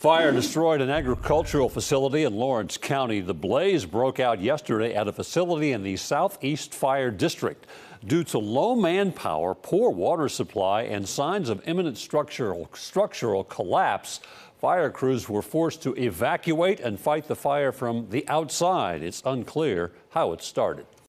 Fire destroyed an agricultural facility in Lawrence County. The blaze broke out yesterday at a facility in the Southeast Fire District. Due to low manpower, poor water supply, and signs of imminent structural collapse, fire crews were forced to evacuate and fight the fire from the outside. It's unclear how it started.